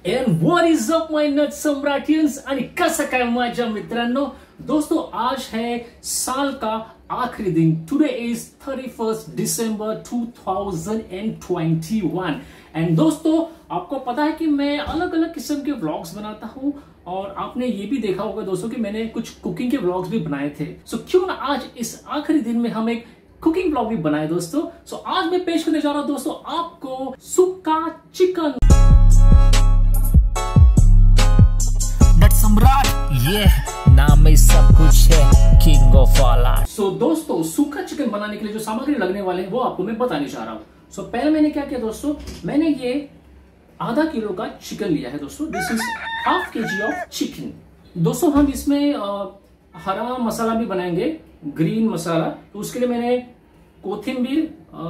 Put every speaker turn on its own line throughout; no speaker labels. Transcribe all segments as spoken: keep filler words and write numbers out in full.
And what is up my nut सम्राटियन्स आणि कसं काय माझ्या मित्रांनो. दोस्तों आज है साल का आखिरी दिन. Today is thirty first December two thousand twenty one. And दोस्तों आपको पता है कि मैं अलग अलग किस्म के व्लॉग्स बनाता हूं और आपने ये भी देखा होगा दोस्तों कि मैंने कुछ कुकिंग के व्लॉग्स भी बनाए थे. सो so, क्यों ना आज इस आखिरी दिन में हम एक कुकिंग व्लॉग भी बनाए दोस्तों. सो so, आज मैं पेश करने जा रहा हूं दोस्तों आपको सुक्का चिकन.
सम्राट ये नाम में सब कुछ है, king of all art.
So दोस्तों सूखा चिकन बनाने के लिए जो सामग्री लगने वाले हैं वो आपको मैं बताने जा रहा हूँ. सो so, पहले मैंने क्या किया दोस्तों, मैंने ये आधा किलो का चिकन लिया है दोस्तों. This is half K G of chicken. दोस्तों हम इसमें आ, हरा मसाला भी बनाएंगे, ग्रीन मसाला. तो उसके लिए मैंने कोथिम्बीर,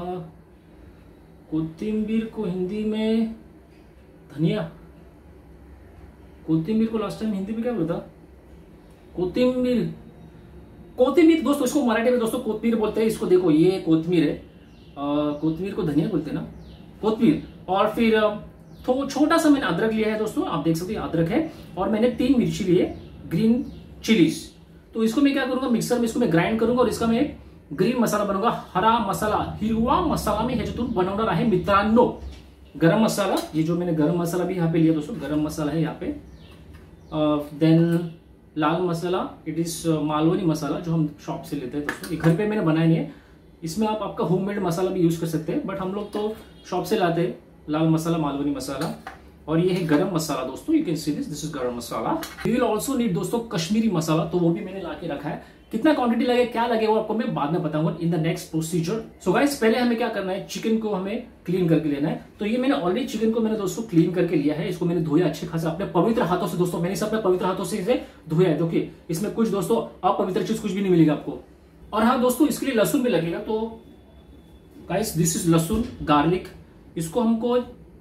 कोथिम्बीर को हिंदी में धनिया, कोथिम्बीर को लास्ट टाइम हिंदी में क्या बोलता, कोथिम्बीर, कोथिम्बीर दोस्तों इसको मराठी में दोस्तों कोथिम्बीर बोलते हैं. इसको देखो ये कोथिम्बीर है, कोथिम्बीर को धनिया बोलते हैं ना, कोथिम्बीर. और फिर थोड़ा छोटा सा मैंने अदरक लिया है दोस्तों, आप देख सकते हैं अदरक है. और मैंने तीन मिर्ची लिए, ग्रीन चिलीज. तो इसको मैं क्या करूंगा, मिक्सर में इसको मैं ग्राइंड करूंगा और इसका मैं ग्रीन मसाला बनूंगा. हरा मसाला, हिरवा मसाला में ह्याच्यातून बनवणार आहे मित्रांनो. गरम मसाला, ये जो मैंने गरम मसाला भी यहाँ पे लिया दोस्तों, गरम मसाला है यहाँ पे. देन uh, लाल मसाला, इट इज मालवनी मसाला जो हम शॉप से लेते हैं दोस्तों. ये घर पे मैंने बनाया नहीं है. इसमें आप आपका होममेड मसाला भी यूज कर सकते हैं, बट हम लोग तो शॉप से लाते हैं लाल मसाला, मालवनी मसाला. और ये है गरम मसाला दोस्तों, you can see this this is garam masala. We will also need दोस्तों कश्मीरी मसाला, तो वो भी मैंने ला के रखा है. कितना क्वांटिटी लगे, क्या लगे वो आपको मैं बाद में बताऊंगा in the next procedure. So guys पहले हमें क्या करना है, चिकन को हमें क्लीन करके लेना है. तो ये मैंने ऑलरेडी चिकन को मैंने दोस्तों क्लीन करके लिया है. इसको मैंने धोया अच्छे खासे अपने पवित्र हाथों से दोस्तों. मैंने सब अपने पवित्र हाथों से इसे धोया है. देखिए इसमें कुछ दोस्तों अपवित्र चीज कुछ भी नहीं मिलेगा आपको. और हाँ दोस्तों इसके लिए लहसुन भी लगेगा. तो guys this is lahsun, garlic. इसको हमको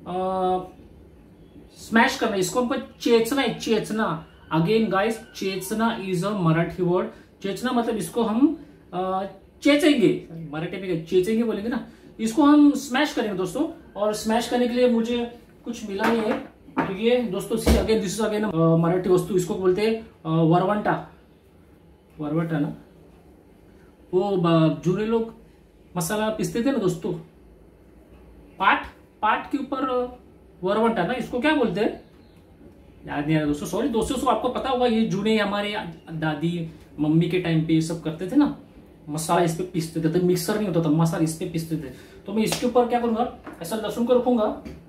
स्मैश करना है, इसको हमको चेचना है, चेचना. Again guys chechna is a Marathi word. चेचना मतलब इसको हम चेचेंगे, मराठी में चेचेंगे बोलेंगे ना. इसको हम स्मैश करेंगे दोस्तों. और स्मैश करने के लिए मुझे कुछ मिला नहीं है. तो ये दोस्तों see again this is again Marathi vastu. इसको बोलते हैं वरवंटा, वरवंटा ना. वो जूने लोग मसाला पीसते थे ना दोस्तों, पाट, पाट के ऊपर वरवंटा ना, इसको क्या बोलते हैं याद नहीं आ रहा दोस्तों. सॉरी दोस्तों, सो आपको पता होगा ये जूने हमारे दादी मम्मी के टाइम पे ये सब करते थे ना, मसाला इस पे पीसते थे. तो मिक्सर नहीं होता था, मसाला इस पे पीसते थे. तो मैं इसके ऊपर क्या करूंगा, ऐसा लहसुन को रखूंगा,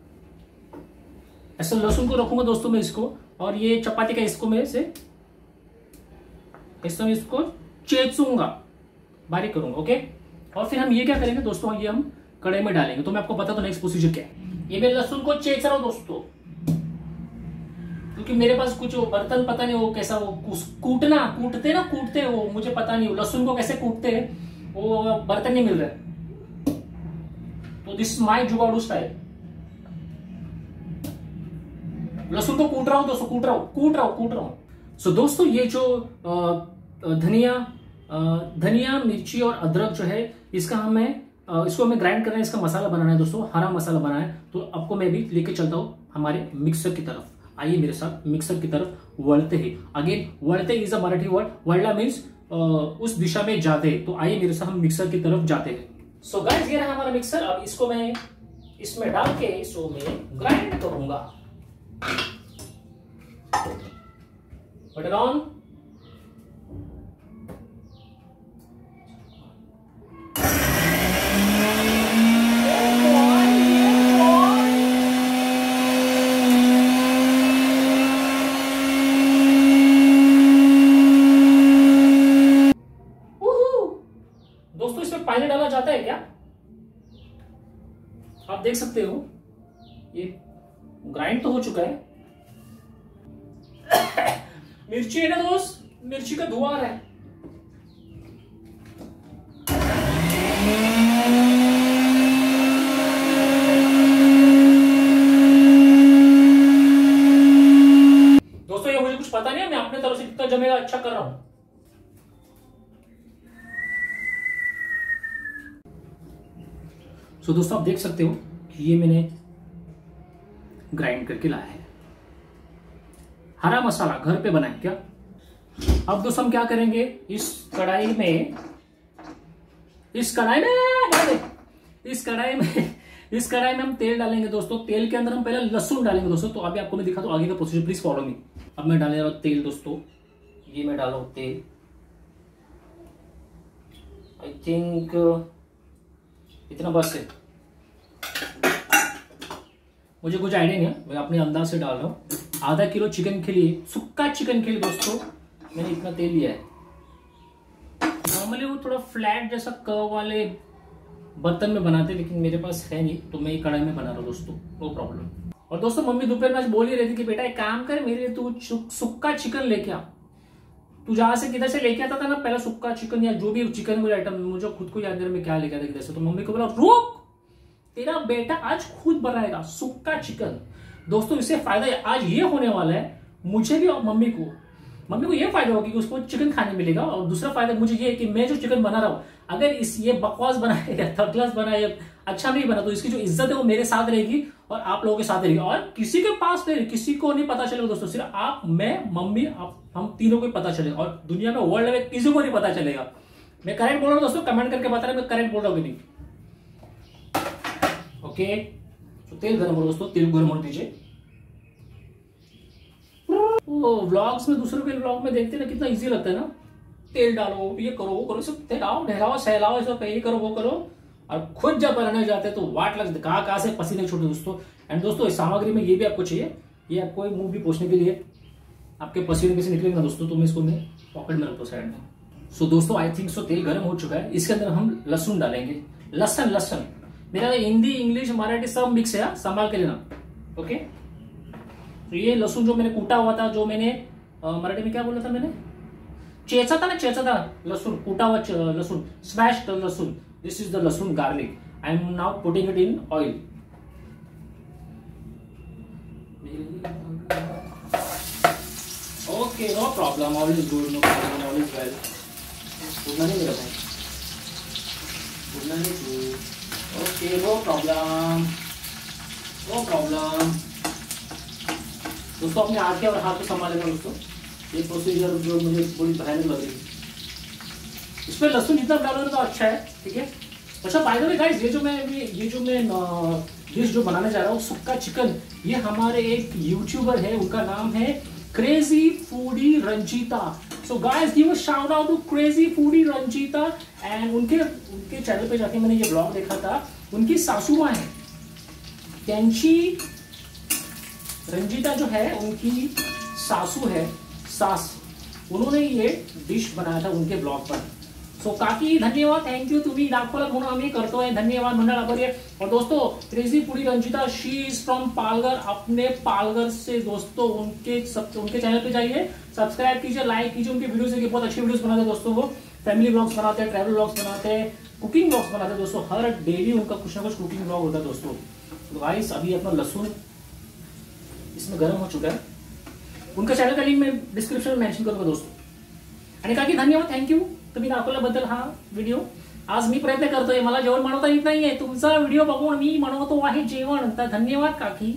ऐसा लहसुन को रखूंगा दोस्तों मैं इसको. और ये चपाती का इसको मैं इसे इस इसको चेचूंगा, बारीक करूंगा. ओके. और फिर हम ये क्या करेंगे दोस्तों, ये हम कढ़ाई में डालेंगे. तो मैं आपको बता दूं नेक्स्ट प्रोसीजर क्या है. ये मैं लहसुन को चेच रहा हूं दोस्तों, क्योंकि मेरे पास कुछ वो बर्तन पता नहीं वो कैसा, वो कूटना कूटते ना, कूटते वो मुझे पता नहीं लहसुन को कैसे कूटते हैं, वो बर्तन नहीं मिल रहे. तो दिस माय जुगाड़ू स्टाइल. लहसुन को कूट रहा हूं दोस्तों, कूट रहा हूं कूट रहा हूं कूट रहा हूं. सो दोस्तों ये जो धनिया धनिया मिर्ची और अदरक जो है, इसका हमें इसको हमें ग्राइंड करना है, इसका मसाला बनाना है दोस्तों, हरा मसाला बनाना है. तो आपको मैं भी लेके चलता हूं हमारे मिक्सर की तरफ. आइए मेरे साथ मिक्सर की तरफ वळते हैं. अगेन वळते इज अ मराठी वर्ड. वळला मीन्स उस दिशा में जाते. तो आइए मेरे साथ हम मिक्सर की तरफ जाते हैं. सो गाइस ये रहा हमारा मिक्सर. अब इसको मैं इसमें डाल के इसको मैं ग्राइंड करूंगा. पट इट ऑन. पानी डाला जाता है क्या, आप देख सकते हो ये ग्राइंड तो हो चुका है. मिर्ची है ना दोस्त, मिर्ची का धुआं है. दोस्तों ये मुझे कुछ पता नहीं है, मैं अपने तरफ से कितना जमेगा अच्छा कर रहा हूं. सो दोस्तों आप देख सकते हो कि ये मैंने ग्राइंड करके लाया है. हरा मसाला घर पे बनाए क्या। अब दोस्तों हम क्या करेंगे, इस कढ़ाई में इस कढ़ाई में इस कढ़ाई में इस कढ़ाई में हम तेल डालेंगे दोस्तों। तेल के अंदर हम पहले लहसुन डालेंगे दोस्तों। तो अभी आपको मैं दिखा दूं आगे का प्रोसीजर, प्लीज फॉलो मी। अब मैं डाल रहा हूं तेल दोस्तों, ये मैं डाला हूं तेल। आई थिंक इतना बस है, मुझे कुछ आइडिया नहीं है, मैं अपने अंदाज से डाल रहा हूँ। आधा किलो चिकन के लिए, सुक्का चिकन के लिए दोस्तों मैंने इतना तेल लिया है। नॉर्मली वो थोड़ा फ्लैट जैसा कर्व वाले बर्तन में बनाते, लेकिन मेरे पास है नहीं, तो मैं ये कढ़ाई में बना रहा हूँ दोस्तों, नो प्रॉब्लम। और दोस्तों मम्मी दोपहर में आज बोल ही रही थी कि बेटा एक काम कर, मेरे लिए तू सुक्का चिकन लेके आ। तू जहां से किधर से लेके आता था ना पहला सुक्का चिकन या जो भी चिकन वाला आइटम, मुझे खुद को याद नहीं मैं क्या लेके आता किधर से। तो मम्मी को बोला रुक, तेरा बेटा आज खुद बनाएगा सुक्का चिकन। दोस्तों इससे फायदा आज ये होने वाला है मुझे भी और मम्मी को। मम्मी को ये फायदा होगा कि उसको चिकन खाने मिलेगा, और दूसरा फायदा मुझे ये है कि मैं जो चिकन बना रहा हूं, अगर इस ये बकवास बनाए या थर्ड क्लास बनाए या अच्छा नहीं बना, तो इसकी जो इज्जत है वो मेरे साथ रहेगी और आप लोगों के साथ रहेगी, और किसी के पास नहीं, किसी को नहीं पता चलेगा दोस्तों। सिर्फ आप, मैं, मम्मी, आप, हम तीनों को पता चलेगा, और दुनिया में वर्ल्ड में किसी को नहीं पता चलेगा। मैं करेक्ट बोल रहा हूँ दोस्तों, कमेंट करके बता रहे मैं करेक्ट बोल रहा हूँ कि नहीं। ओके, तो तेल गर्म हो दोस्तों, तेल गर्म होने दीजिए। वो व्लॉग्स में, दूसरों के व्लॉग में देखते ना कितना इजी लगता है ना, तेल डालो, ये करो वो करो, सब तेलाओ नहलाओ सहलाओ, सब ये करो वो करो, और खुद जब बनाने जाते हैं तो वाट लग कहाँ कहाँ से पसीने छूटे दोस्तों। एंड दोस्तों इस सामग्री में ये भी आपको चाहिए, ये आपको एक मुंह भी पोछने के लिए, आपके पसीने कैसे निकलेंगे ना दोस्तों, तो मैं इसको मैं पॉकेट में रखता हूँ साइड में। सो दोस्तों आई थिंक सो तेल गर्म हो चुका है, इसके अंदर हम लहसुन डालेंगे। लहसन लहसन मेरा हिंदी इंग्लिश मराठी सब मिक्स है, संभाल के लेना। ओके, तो ये लहसुन जो मैंने कूटा हुआ था, जो मैंने मराठी में क्या बोला था मैंने, चेचा था ना, चेचा था लहसुन, कूटा हुआ लहसुन, स्मैश्ड लहसुन। This is the lahsun garlic. I am now putting it in oil. Okay, no problem, all is good, no problem, all is well. भूलना नहीं मेरा भाई, भूलना नहीं तू। Okay, no problem, no problem. दोस्तों अपने आंखें और हाथ को संभालेगा दोस्तों, ये प्रोसीजर जो मुझे थोड़ी भयानक लग रही है। इसमें लहसुन जितना डालोगे तो अच्छा है, ठीक है। अच्छा बाय द वे गाइस, ये जो मैं ये जो मैं डिश जो बनाने जा रहा हूँ सुक्का चिकन, ये हमारे एक यूट्यूबर है, उनका नाम है crazy foodie Ranjita. So guys give a shout out to crazy foodie Ranjita. And उनके उनके चैनल पे जाके मैंने ये ब्लॉग देखा था, उनकी सासू माँ है त्यांची रंजीता जो है, उनकी सासू है, सास, उन्होंने ये डिश बनाया था उनके ब्लॉग पर। सो काकी धन्यवाद, थैंक यू, तुम्ही दाखवला म्हणून आम्ही करतोय, धन्यवाद मंडळ आभारी आहे। और दोस्तों crazy foodie Ranjita, she is from Palghar, अपने पालघर से दोस्तों, उनके सब उनके चैनल पे जाइए, सब्सक्राइब कीजिए, लाइक कीजिए, उनके वीडियोस देखिए, बहुत अच्छे वीडियोस बनाते हैं दोस्तों। वो फैमिली ब्लॉग्स बनाते हैं, ट्रैवल ब्लॉग्स बनाते हैं, कुकिंग ब्लॉग्स बनाते हैं दोस्तों, हर डेली उनका कुछ ना कुछ कुकिंग ब्लॉग होता है दोस्तों। तो गाइस अभी अपना लहसुन इसमें गर्म हो चुका है, उनका चॅनल का लिंक मैं डिस्क्रिप्शन में मेंशन करूंगा दोस्तों। आणि काकी धन्यवाद, थँक्यू तुम्ही दाखवल्याबद्दल हा व्हिडिओ। आज मी प्रयत्न करतोय, मला जेवण बनवता येत नाहीये, तुमचा व्हिडिओ बघून मी बनवतो आहे जेवण, तर धन्यवाद काकी।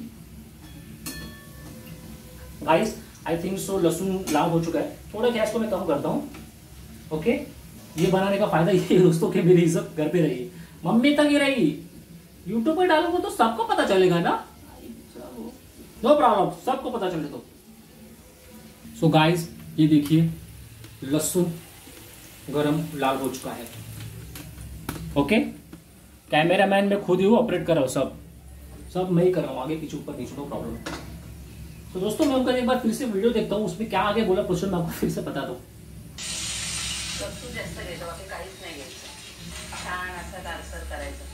गाइस आई थिंक सो लहसुन लाल हो चुका है, थोड़ा गैस को मैं कम करता हूँ। ओके, ये बनाने का फायदा ये दोस्तों कि मेरी इज्जत घर पे रही, मम्मी तक ही रही, यूट्यूब पर डालूंगा तो सबको पता चलेगा ना, नो प्रॉब्लम, सबको पता चले तो। सो so गाइस ये देखिए लहसुन गरम लाल हो चुका है। ओके, कैमरामैन मैं खुद ही हूँ, ऑपरेट कर रहा हूँ, सब सब मैं ही कर रहा हूँ, आगे पीछे ऊपर नीचे, नो प्रॉब्लम। तो दोस्तों मैं उनका एक बार फिर से वीडियो देखता हूँ, उसमें क्या आगे बोला क्वेश्चन मैं आपको फिर से बता दूँ।
लसूण जास्त घ्यायचं, बाकी काहीच नाही घ्यायचं, छान असं दारसर करायचं,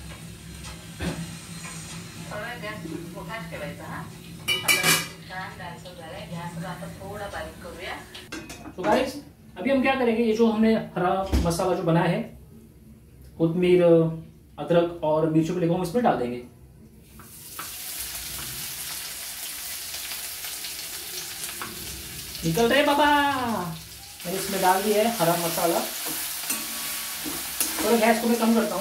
थोडा गॅस मोठाच ठेवायचा। हा छान दारसर झालाय, गॅस आता थोडा बारीक करूया।
तो गाइस अभी हम क्या करेंगे, ये जो हमने हरा मसाला जो बनाया है, कोथिमीर, अदरक और मिर्चों को लेकर हम इसमें डाल देंगे। निकल रहे बाबा, मैंने इसमें डाल दिया है हरा मसाला। थोड़ा गैस को मैं कम करता हूँ,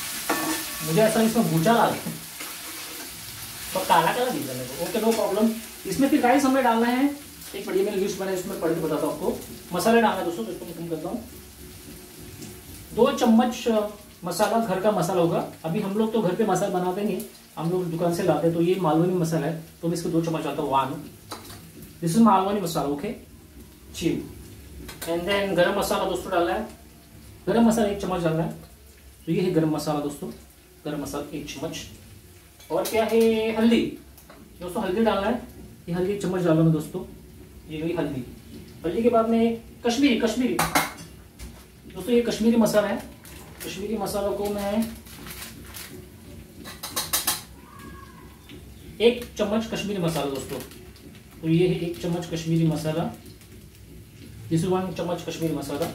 मुझे ऐसा इसमें भूचा लगे तो काला काला दिख रहा है। Okay, no problem. इसमें फिर गाइस हमें डालना है, एक बढ़िया मैंने लिस्ट बनाई उसमें पढ़ के बताता हूँ आपको। मसाले डालना है दोस्तों, तो इसको मैं कम करता हूँ। दो चम्मच मसाला, घर का मसाला होगा। अभी हम लोग तो घर पे मसाला बनाते नहीं, हम लोग दुकान से लाते हैं। तो ये मालवनी मसाला है, तो मैं इसको दो चम्मच डालता हूँ। One, this is Malvani masala, okay. Chill. And then garam masala दोस्तों डालना है, गरम मसाला एक चम्मच डालना है। तो ये है गरम मसाला दोस्तों, गरम मसाला एक चम्मच। और क्या है, हल्दी दोस्तों, हल्दी डालना है। ये हल्दी एक चम्मच डालना है दोस्तों, ये गई हल्दी। हल्दी के बाद में कश्मीरी कश्मीरी दोस्तों, ये कश्मीरी मसाला है। कश्मीरी मसाला को मैं एक चम्मच कश्मीरी मसाला दोस्तों, तो ये है एक चम्मच Kashmiri masala. This is one chammach Kashmiri मसाला।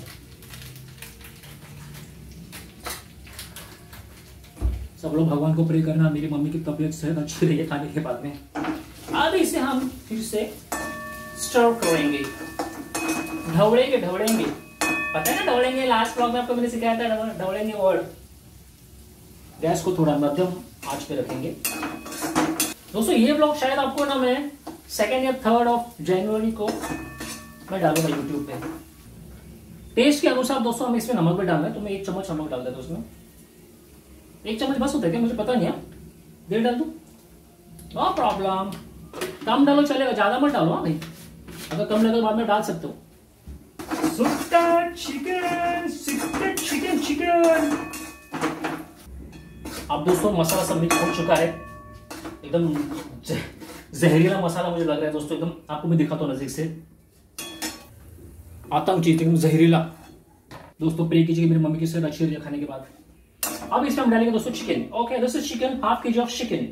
सब लोग भगवान को प्रे करना मेरी मम्मी की तबीयत सेहत अच्छी रही है खाने के बाद में। अब इसे हम फिर से स्टर करेंगे, ढवड़ेंगे ढवड़ेंगे पता है ना ढवड़ेंगे, लास्ट ब्लॉग में आपको मैंने सिखाया था ढवड़ेंगे वर्ड। गैस को थोड़ा मध्यम आंच पे रखेंगे दोस्तों। ये ब्लॉग शायद आपको ना मैं सेकेंड या थर्ड ऑफ जनवरी को मैं डालूंगा यूट्यूब पे। टेस्ट के अनुसार दोस्तों हमें इसमें नमक भी डालना है, तो मैं एक चम्मच नमक डाल देता हूं उसमें। एक चम्मच बस होता है क्या, मुझे पता नहीं है, डेढ़ डाल दूं, नो प्रॉब्लम। कम डालो चलेगा, ज्यादा मत डालो। हाँ भाई, अगर कम लगे तो बाद में डाल सकते हो। सुक्का चिकन, सुक्का चिकन चिकन। अब दोस्तों मसाला सब मिक्स हो चुका है, एकदम जहरीला मसाला मुझे लग रहा है दोस्तों एकदम। आपको मैं दिखाता हूँ नजदीक से, आतंक चीज एकदम जहरीला। दोस्तों प्रे कीजिए मेरी मम्मी की सेहत अच्छी रही है खाने के बाद। अब इसमें हम डालेंगे दोस्तों chicken. Okay this is chicken, half K G of chicken.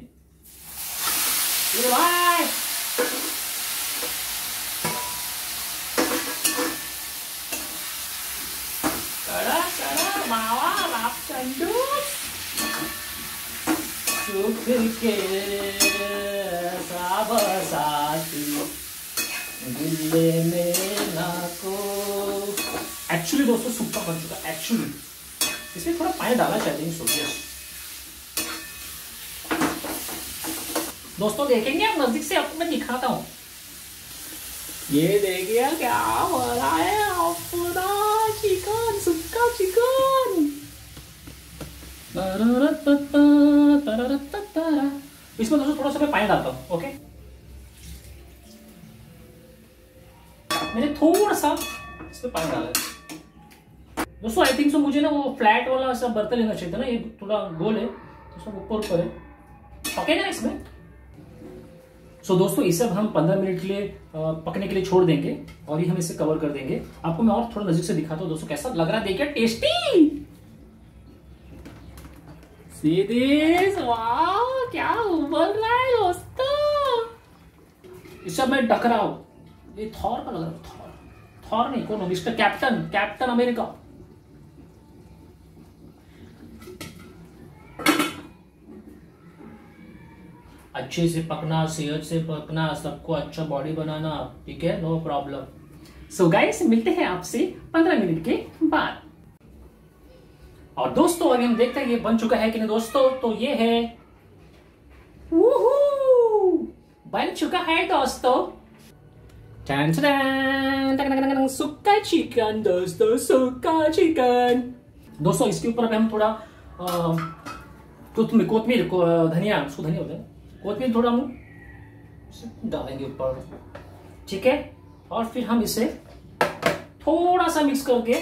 Actually दोस्तों सूखा बन चुका, एक्चुअली इसमें थोड़ा पानी डालना चाहते हैं सोचिए दोस्तों। देखेंगे आप नजदीक से, आपको मैं दिखाता हूं। ये देखिए क्या हो रहा है, अपना चिकन, सूखा चिकन। इसमें दोस्तों थोड़ा सा मैं पानी डालता हूं, ओके। मैंने थोड़ा सा इसमें पानी डाला है दोस्तों। आई थिंक सो मुझे ना वो फ्लैट वाला सब बर्तन लेना चाहिए था ना, ये थोड़ा गोल है तो सब ऊपर ऊपर है, पकेगा ना इसमें। सो so, दोस्तों इसे अब हम पंद्रह मिनट के लिए पकने के लिए छोड़ देंगे और ये हम इसे कवर कर देंगे। आपको मैं और थोड़ा नजदीक से दिखाता हूँ दोस्तों कैसा लग रहा है, देखिए टेस्टी। सीधे वाह क्या उबल रहा है दोस्तों। इसे मैं ढक रहा हूं, ये थॉर का लग रहा है, थॉर थॉर नहीं, कौन मिस्टर कैप्टन, कैप्टन अमेरिका। अच्छे से पकना, सेहत से पकना, सबको अच्छा बॉडी बनाना, ठीक है, नो प्रॉब्लम। सो गाइस मिलते हैं आपसे पंद्रह मिनट के बाद। और दोस्तों अभी हम देखते हैं ये बन चुका है कि नहीं दोस्तों। तो ये है, वूहू, बन चुका है दोस्तों। सूखा चिकन दोस्तों, सूखा चिकन दोस्तों। इसके ऊपर अब हम थोड़ा कोथमीर, कोथमीर को धनिया, उसको धनिया होता है, कोथमीर थोड़ा हम डालेंगे ऊपर, ठीक है। और फिर हम इसे थोड़ा सा मिक्स करके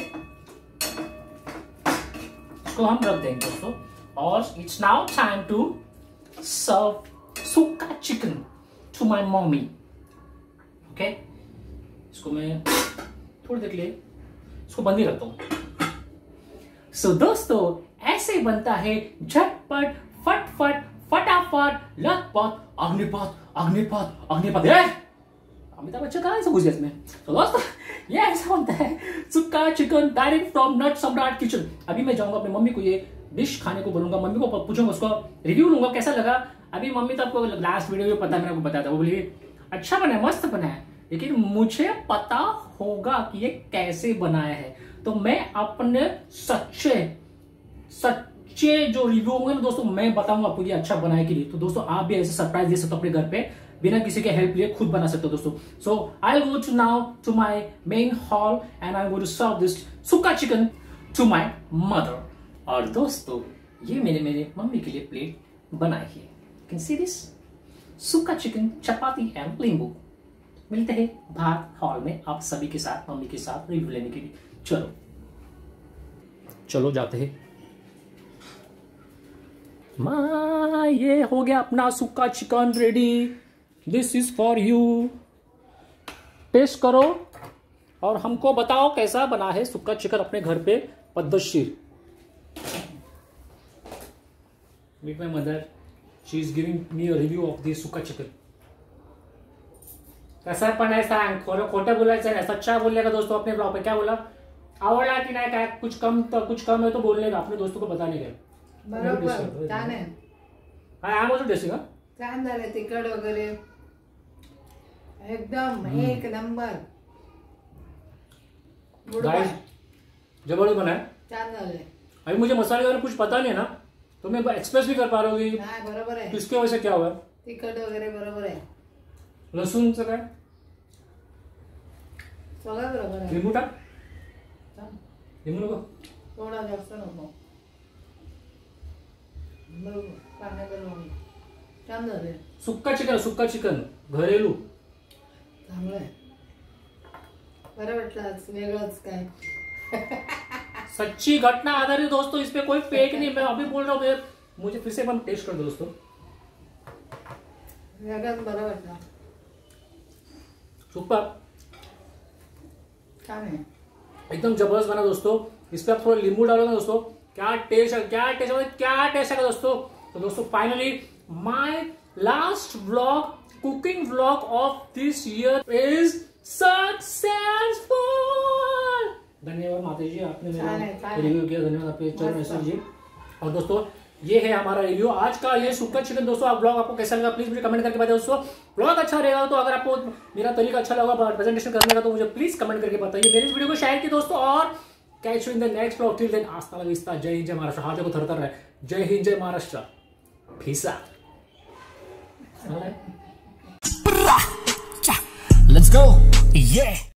इसको हम रख देंगे दोस्तों। और it's now time to serve sukha chicken to my mummy, okay. इसको मैं थोड़ी देर के लिए इसको बंद ही रखता हूं। सो दोस्तों ऐसे बनता है झटपट, फटफट, फटाफट, लटपट, अग्निपथ, अग्निपथ, अग्निपथ। अमिताभ बच्चन कहां से घुस गया इसमें। तो दोस्तों ये ऐसा बनता है सूखा चिकन डायरेक्ट फ्रॉम नट सम्राट किचन। अभी मैं जाऊंगा अपनी मम्मी को ये डिश खाने को बोलूंगा, मम्मी को पूछूंगा, उसको रिव्यू लूंगा कैसा लगा। अभी मम्मी तो आपको लास्ट वीडियो में पता है, मैंने आपको बताया था, वो बोली अच्छा बना है, मस्त बना है, लेकिन मुझे पता होगा कि ये कैसे बनाया है। तो मैं अपने सच्चे अच्छे जो रिव्यू होंगे ना दोस्तों, मैं बताऊंगा आपको ये अच्छा बनाए कि नहीं। तो दोस्तों आप भी ऐसे सरप्राइज दे सकते हो अपने घर पे, बिना किसी के हेल्प लिए खुद बना सकते हो दोस्तों। So I go to now to my main hall and I go to serve this sukka chicken to my mother. और दोस्तों ये मैंने मेरे मम्मी के लिए प्लेट बनाई है। Can see this sukka chicken, chapati and nimbu. मिलते हैं बाहर हॉल में आप सभी के साथ, मम्मी के साथ रिव्यू लेने के लिए। चलो चलो जाते हैं। माँ ये हो गया अपना sukka chicken ready. This is for you. Taste करो और हमको बताओ कैसा बना है सुक्का चिकन अपने घर पे पद्धतशीर। Meet my mother, she is giving me a review of this sukka chicken. कैसा पण आहे सांग, खोटं बोलायचं नाही, सच्चा बोलने दोस्तों अपने ब्लॉग पे। क्या बोला, आवडला की नाही, काय कुछ कम तो कुछ कम है तो बोलने का, अपने दोस्तों को बताने का।
बरोबर छान आहे,
हा आम टेस्टिंग का
छान झाले, तिखट वगैरे एकदम एक नंबर।
गाइस जबरदस्त बना है,
छान झाले।
अभी मुझे मसाले वगैरह कुछ पता नहीं है ना, तो मैं एक्सप्रेस भी कर पा रहा हूँ कि
नाही बरोबर आहे,
किसके वजह से क्या हुआ।
तिखट वगैरे बरोबर आहे,
लसूणचं काय,
सगळं बरोबर आहे।
लिंबू टाक, लिंबू नको,
थोडा जास्त नको, बरोबर पाण्याबरोबर छान झाले।
सुक्का चिकन, सुक्का चिकन घरेलू
चांगलं आहे, बरं वाटलं आज वेगळंच काय।
सच्ची घटना आधारित दोस्तों, इस पे कोई फेक नहीं, मैं अभी बोल रहा हूँ। मुझे फिर से एक बार टेस्ट कर दो दोस्तों,
वेगळंच बरं वाटलं,
सुपर
छान आहे,
एकदम जबरदस्त बना दोस्तों। इस पे आप थोड़ा नींबू डालोगे दोस्तों, क्या टेस्ट है, क्या टेस्ट है, क्या टेस्ट है दोस्तों। तो दोस्तों finally my last vlog, cooking vlog of this year is successful. धन्यवाद माता जी, आपने मेरा रिव्यू किया, धन्यवाद आपके चरण ऐश्वर्य जी। और दोस्तों ये है हमारा रिव्यू आज का, ये सुक्का चिकन। दोस्तों आप ब्लॉग आपको कैसा लगा प्लीज मुझे कमेंट करके बताइए दोस्तों। ब्लॉग अच्छा रहेगा तो, अगर आपको मेरा तरीका अच्छा लगा प्रेजेंटेशन करने का, तो मुझे प्लीज कमेंट करके बताइए। मेरे इस वीडियो को शेयर कीजिए दोस्तों, और catch you in the next blog. Till then hasta la vista, जय हिंद जय महाराष्ट्र। हाथ देखो थरथर रहा है, जय हिंद जय महाराष्ट्र, फीसा।
Let's go, yeah.